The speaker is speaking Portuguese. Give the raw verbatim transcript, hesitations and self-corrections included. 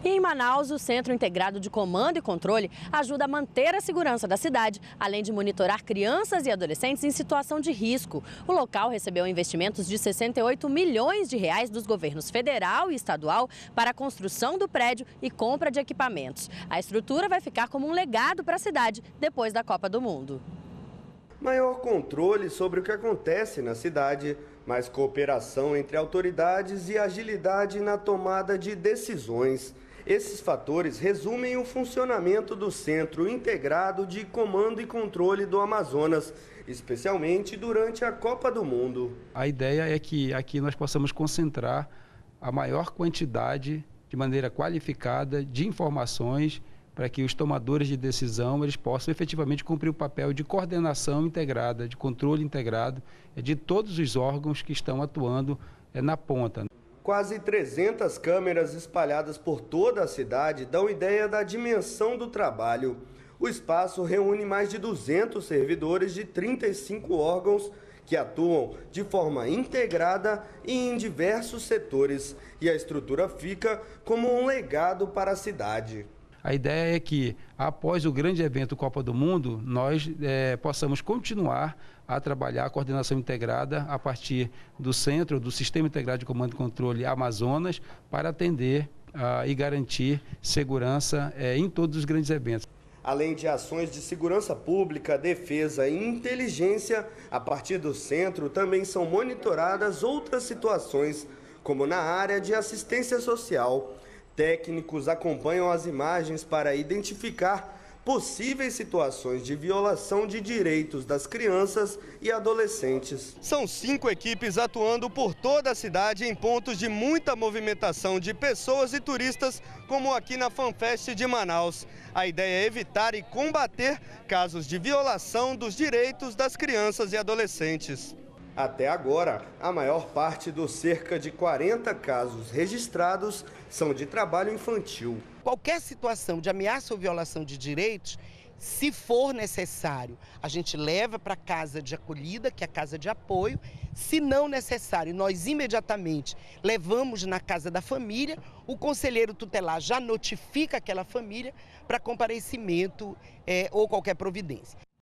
E em Manaus, o Centro Integrado de Comando e Controle ajuda a manter a segurança da cidade, além de monitorar crianças e adolescentes em situação de risco. O local recebeu investimentos de sessenta e oito milhões de reais dos governos federal e estadual para a construção do prédio e compra de equipamentos. A estrutura vai ficar como um legado para a cidade depois da Copa do Mundo. Maior controle sobre o que acontece na cidade, mais cooperação entre autoridades e agilidade na tomada de decisões. Esses fatores resumem o funcionamento do Centro Integrado de Comando e Controle do Amazonas, especialmente durante a Copa do Mundo. A ideia é que aqui nós possamos concentrar a maior quantidade, de maneira qualificada, de informações para que os tomadores de decisão eles possam efetivamente cumprir o papel de coordenação integrada, de controle integrado de todos os órgãos que estão atuando na ponta. Quase trezentas câmeras espalhadas por toda a cidade dão ideia da dimensão do trabalho. O espaço reúne mais de duzentos servidores de trinta e cinco órgãos que atuam de forma integrada e em diversos setores. E a estrutura fica como um legado para a cidade. A ideia é que, após o grande evento Copa do Mundo, nós é, possamos continuar a trabalhar a coordenação integrada a partir do centro, do Sistema Integrado de Comando e Controle Amazonas, para atender uh, e garantir segurança é, em todos os grandes eventos. Além de ações de segurança pública, defesa e inteligência, a partir do centro também são monitoradas outras situações, como na área de assistência social. Técnicos acompanham as imagens para identificar possíveis situações de violação de direitos das crianças e adolescentes. São cinco equipes atuando por toda a cidade em pontos de muita movimentação de pessoas e turistas, como aqui na FanFest de Manaus. A ideia é evitar e combater casos de violação dos direitos das crianças e adolescentes. Até agora, a maior parte dos cerca de quarenta casos registrados são de trabalho infantil. Qualquer situação de ameaça ou violação de direitos, se for necessário, a gente leva para a casa de acolhida, que é a casa de apoio. Se não necessário, nós imediatamente levamos na casa da família, o conselheiro tutelar já notifica aquela família para comparecimento é, ou qualquer providência.